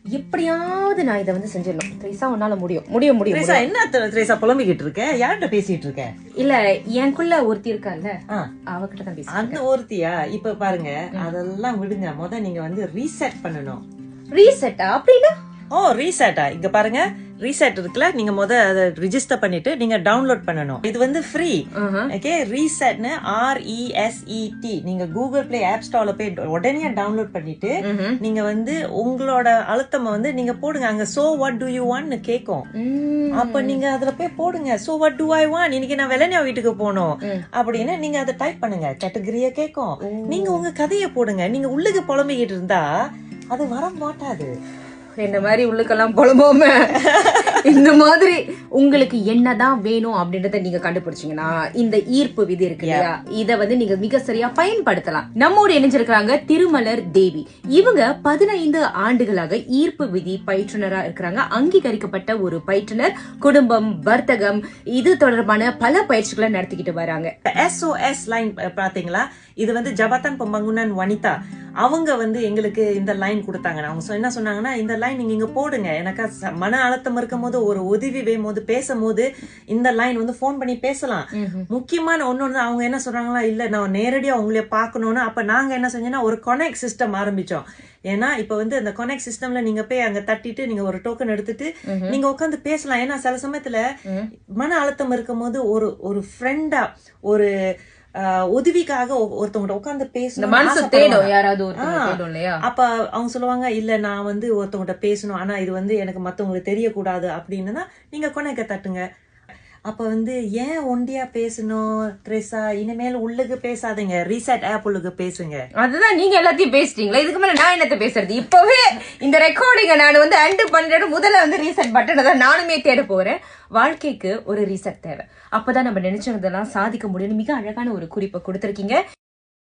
எப்படியாவது நான் இதை வந்து செஞ்சிடணும். த்ரேசா உன்னால முடியும் முடியும் முடியும். என்ன த்ரேசா புலம்பிக்கிட்டு இருக்க? யார்கிட்ட பேசிட்டு இருக்க? இல்ல எனக்குள்ள ஒருத்தி இருக்கால, அவகிட்ட தான் பேசி. அந்த ஒருத்தியா? இப்ப பாருங்க, அதெல்லாம் விடுங்க. நீங்க வந்து ரீசெட் பண்ணணும். ரீசெட்டா அப்படின்னா? ரீசெட்டா? இங்க பாருங்க, ரீசெட் இருக்குல்ல, நீங்க அதை ரிஜிஸ்டர் பண்ணிட்டு நீங்க டவுன்லோட் பண்ணணும். இது வந்து ஃப்ரீ. ஓகே, ரீசெட்னு RESET நீங்க கூகுள் பிளே ஆப் ஸ்டோர்ல போய் உடனே டவுன்லோட் பண்ணிட்டு நீங்க வந்து உங்களோட அழுத்தம் வந்து நீங்க போடுங்க. அங்க so what do you want கேக்கும். அப்ப நீங்க அதுல போய் போடுங்க, so what do I want, இன்னைக்கு நான் வெள்ளனியா வீட்டுக்கு போகணும் அப்படின்னு நீங்க அதை டைப் பண்ணுங்க. கேட்டகரிய கேக்கும். நீங்க உங்க கதையை போடுங்க. நீங்க உள்ளுக்கு புலம்பிக்கிட்டு இருந்தா அது வர மாட்டாது. என்ன மாதிரி உள்ளுக்கெல்லாம் புலம்போம. இந்த மாதிரி உங்களுக்கு என்னதான் வேணும் அப்படின்றத நீங்க கண்டுபிடிச்சீங்கன்னா இந்த ஈர்ப்பு விதி இருக்கு இல்லையா, இத வந்து நீங்க மிக சரியா பயன்படுத்தலாம். நம்மோடு இணைஞ்சிருக்காங்க திருமலர் தேவி. இவங்க 15 ஆண்டுகளாக ஈர்ப்பு விதி பயிற்றுனரா இருக்கிறாங்க. அங்கீகரிக்கப்பட்ட ஒரு பயிற்றுனர். குடும்பம், வர்த்தகம், இது தொடர்பான பல பயிற்சிகளை நடத்திக்கிட்டு வராங்க. SOS லைன் பாத்தீங்களா, இது வந்து ஜபதான் பம்பங்குனன் வனிதா அவங்க வந்து எங்களுக்கு இந்த லைன் கொடுத்தாங்க. அவங்க என்ன சொன்னாங்கன்னா, இந்த லைன் நீங்க இங்க போடுங்க. எனக்கு மன அழுத்தம் இருக்கும் போது, ஒரு உதவி வேணும் போது, பேசும்போது இந்த லைன் வந்து போன் பண்ணி பேசலாம். முக்கியமான ஒண்ணு அவங்க என்ன சொல்றாங்களா, இல்ல நான் நேரடியா உங்களை பாக்கணும்னு. அப்ப நாங்க என்ன செஞ்சோம்னா ஒரு கனெக்ட் சிஸ்டம் ஆரம்பிச்சோம். ஏன்னா இப்ப வந்து அந்த கனெக்ட் சிஸ்டம்ல நீங்க போய் அங்க தட்டிட்டு நீங்க ஒரு டோக்கன் எடுத்துட்டு நீங்க உட்காந்து பேசலாம். ஏன்னா சில சமயத்துல மன அழுத்தம் இருக்கும் போது ஒரு ஃப்ரெண்டா, ஒரு உதவிக்காக ஒருத்தவங்க உட்காந்து பேசணும். அப்ப அவங்க சொல்லுவாங்க, இல்ல நான் வந்து ஒருத்தவங்க பேசணும், ஆனா இது வந்து எனக்கு மத்தவங்களுக்கு தெரியக்கூடாது அப்படின்னு நீங்க கொனைக்க தட்டுங்க. அப்ப வந்து ஏன் ஒண்டியா பேசணும் த்ரேசா? இனிமேல் உள்ளுக்கு பேசாதீங்க, ரீசெட் ஆப் உள்ளுக்கு பேசுங்க. அதுதான் நீங்க எல்லாத்தையும் பேசிட்டீங்களா, இதுக்கு மேல நான் என்னத்த பேசுறது? இப்பவே இந்த ரெக்கார்டிங்க நான் வந்து அண்ட் பண்ணிட்டு முதல்ல வந்து ரீசெட் பட்டனை தான் நானுமே தேட போறேன். வாழ்க்கைக்கு ஒரு ரீசெட் தேவை. அப்பதான் நம்ம நினைச்சதெல்லாம் சாதிக்க முடியும்னு மிக அழகான ஒரு குறிப்பை கொடுத்திருக்கீங்க.